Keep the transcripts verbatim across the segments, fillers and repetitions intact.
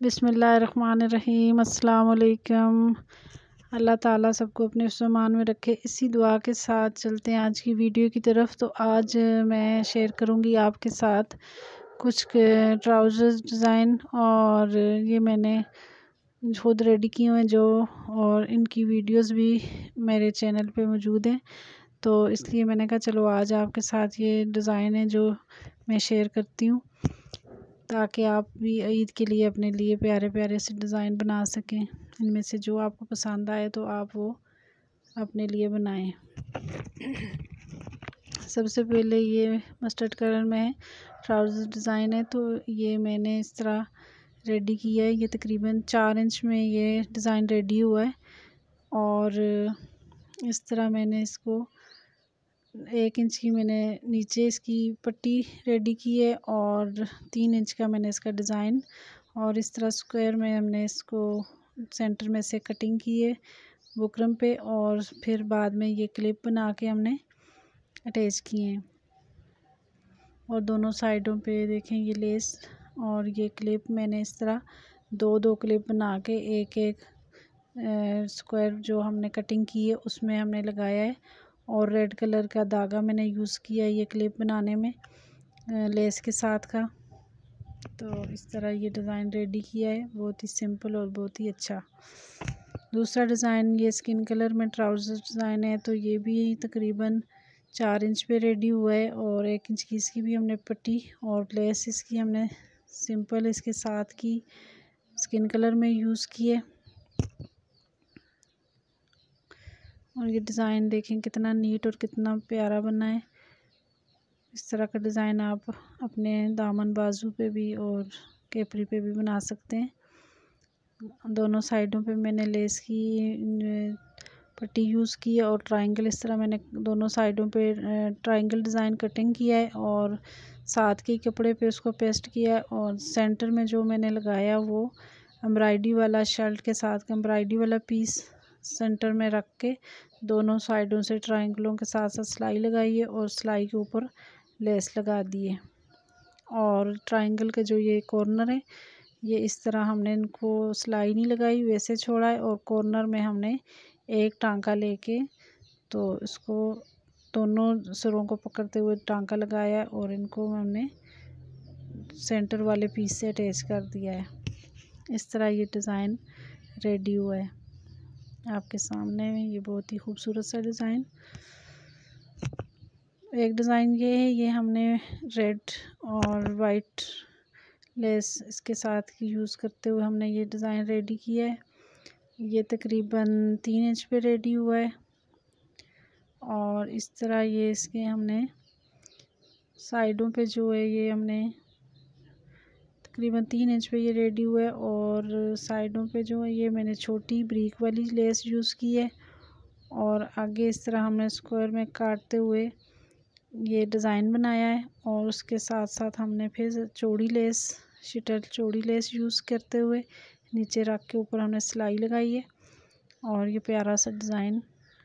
बिस्मिल्लाहिर्रहमानिर्रहीम। अस्सलाम वालेकुम। अल्लाह ताला सबको अपने फ़रमान में रखे, इसी दुआ के साथ चलते हैं आज की वीडियो की तरफ। तो आज मैं शेयर करूंगी आपके साथ कुछ ट्राउज़र्स डिज़ाइन, और ये मैंने खुद रेडी किए हुए हैं जो, और इनकी वीडियोस भी मेरे चैनल पे मौजूद हैं। तो इसलिए मैंने कहा चलो आज आपके साथ ये डिज़ाइन है जो मैं शेयर करती हूँ, ताकि आप भी ईद के लिए अपने लिए प्यारे प्यारे से डिज़ाइन बना सकें। इनमें से जो आपको पसंद आए तो आप वो अपने लिए बनाएं। सबसे पहले ये मस्टर्ड कलर में ट्राउज़र डिज़ाइन है, तो ये मैंने इस तरह रेडी किया है। ये तकरीबन चार इंच में ये डिज़ाइन रेडी हुआ है, और इस तरह मैंने इसको एक इंच की मैंने नीचे इसकी पट्टी रेडी की है, और तीन इंच का मैंने इसका डिज़ाइन, और इस तरह स्क्वायर में हमने इसको सेंटर में से कटिंग की है बुकरम पे, और फिर बाद में ये क्लिप बना के हमने अटैच किए हैं। और दोनों साइडों पे देखें ये लेस और ये क्लिप मैंने इस तरह दो दो क्लिप बना के एक एक स्क्वायर जो हमने कटिंग की है उसमें हमने लगाया है, और रेड कलर का धागा मैंने यूज़ किया है ये क्लिप बनाने में लेस के साथ का। तो इस तरह ये डिज़ाइन रेडी किया है, बहुत ही सिंपल और बहुत ही अच्छा। दूसरा डिज़ाइन ये स्किन कलर में ट्राउज़र डिज़ाइन है, तो ये भी तकरीबन चार इंच पे रेडी हुआ है, और एक इंच की इसकी भी हमने पट्टी और लेस इसकी हमने सिंपल इसके साथ की स्किन कलर में यूज़ की है। और ये डिज़ाइन देखें कितना नीट और कितना प्यारा बना है। इस तरह का डिज़ाइन आप अपने दामन बाजू पे भी और केपरी पे भी बना सकते हैं। दोनों साइडों पे मैंने लेस की पट्टी यूज़ की है, और ट्रायंगल इस तरह मैंने दोनों साइडों पे ट्रायंगल डिज़ाइन कटिंग किया है, और साथ के कपड़े पे उसको पेस्ट किया है, और सेंटर में जो मैंने लगाया वो एम्ब्रॉयडरी वाला शर्ट के साथ एम्ब्रॉयडरी वाला पीस सेंटर में रख के दोनों साइडों से ट्रायंगलों के साथ साथ सिलाई लगाई है, और सिलाई के ऊपर लेस लगा दी है। और ट्रायंगल के जो ये कॉर्नर है ये इस तरह हमने इनको सिलाई नहीं लगाई, वैसे छोड़ा है, और कॉर्नर में हमने एक टांका लेके तो इसको दोनों सिरों को पकड़ते हुए टांका लगाया है, और इनको हमने सेंटर वाले पीस से अटैच कर दिया है। इस तरह ये डिज़ाइन रेडी हुआ है आपके सामने में। ये बहुत ही खूबसूरत सा डिज़ाइन। एक डिज़ाइन ये है, ये हमने रेड और वाइट लेस इसके साथ यूज़ करते हुए हमने ये डिज़ाइन रेडी किया है। ये तकरीबन तीन इंच पे रेडी हुआ है, और इस तरह ये इसके हमने साइडों पे जो है ये हमने तकरीबन तीन इंच पे ये रेडी हुआ है, और साइडों पे जो है ये मैंने छोटी ब्रीक वाली लेस यूज़ की है, और आगे इस तरह हमने स्क्वायर में काटते हुए ये डिज़ाइन बनाया है, और उसके साथ साथ हमने फिर चौड़ी लेस शटल चौड़ी लेस यूज़ करते हुए नीचे रख के ऊपर हमने सिलाई लगाई है, और ये प्यारा सा डिज़ाइन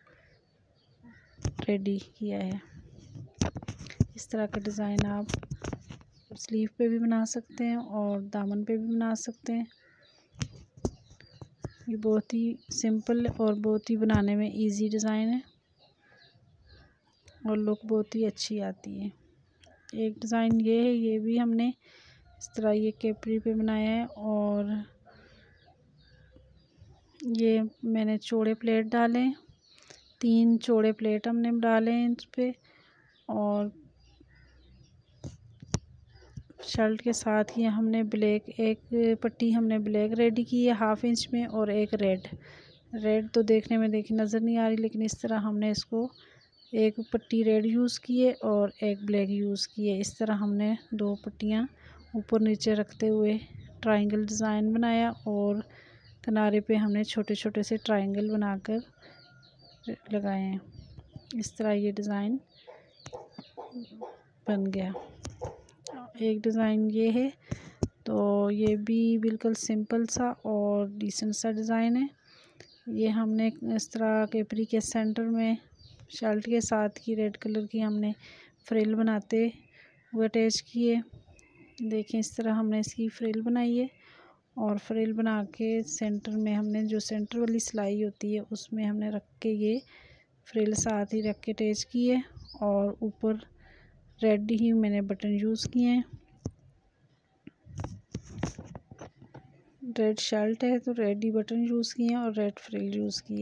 रेडी किया है। इस तरह का डिज़ाइन आप स्लीव पे भी बना सकते हैं और दामन पे भी बना सकते हैं। ये बहुत ही सिंपल और बहुत ही बनाने में इजी डिज़ाइन है, और लुक बहुत ही अच्छी आती है। एक डिज़ाइन ये है, ये भी हमने इस तरह ये केपरी पे बनाया है, और ये मैंने चौड़े प्लेट डाले, तीन चौड़े प्लेट हमने डाले हैं इस पे, और शर्ट के साथ ही हमने ब्लैक एक पट्टी हमने ब्लैक रेडी की है हाफ इंच में, और एक रेड रेड तो देखने में देखी नज़र नहीं आ रही, लेकिन इस तरह हमने इसको एक पट्टी रेड यूज़ की है और एक ब्लैक यूज़ की है। इस तरह हमने दो पट्टियाँ ऊपर नीचे रखते हुए ट्रायंगल डिज़ाइन बनाया, और किनारे पे हमने छोटे छोटे से ट्रायंगल बनाकर लगाए हैं। इस तरह ये डिज़ाइन बन गया। एक डिज़ाइन ये है, तो ये भी बिल्कुल सिंपल सा और डिसेंट सा डिज़ाइन है। ये हमने इस तरह केपरी के सेंटर में शर्ट के साथ की रेड कलर की हमने फ्रिल बनाते हुए अटैच किए। देखें इस तरह हमने इसकी फ्रिल बनाई है, और फ्रिल बना के सेंटर में हमने जो सेंटर वाली सिलाई होती है उसमें हमने रख के ये फ्रिल साथ ही रख के अटैच की है। और ऊपर रेड ही मैंने बटन यूज़ किए हैं। रेड शर्ट है तो रेड ही बटन यूज़ किए हैं और रेड फ्रिल यूज़ किए।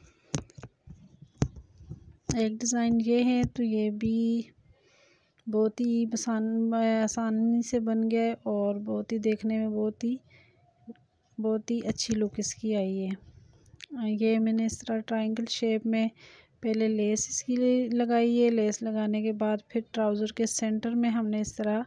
एक डिज़ाइन ये है तो ये भी बहुत ही आसान आसानी से बन गया है और बहुत ही देखने में बहुत ही बहुत ही अच्छी लुक इसकी आई है। ये मैंने इस तरह ट्रायंगल शेप में पहले लेस इसकी लगाई है। लेस लगाने के बाद फिर ट्राउज़र के सेंटर में हमने इस तरह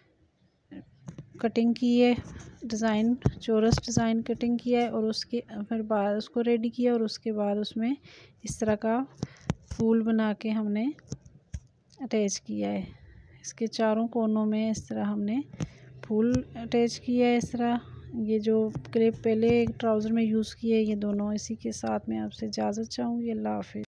कटिंग की है, डिज़ाइन चौरस डिज़ाइन कटिंग किया है और उसके फिर बाद उसको रेडी किया और उसके बाद उसमें इस तरह का फूल बना के हमने अटैच किया है। इसके चारों कोनों में इस तरह हमने फूल अटैच किया है। इस तरह ये जो क्लिप पहले ट्राउज़र में यूज़ किए ये दोनों, इसी के साथ में आपसे इजाज़त चाहूँगी। अल्लाह हाफ़िज़।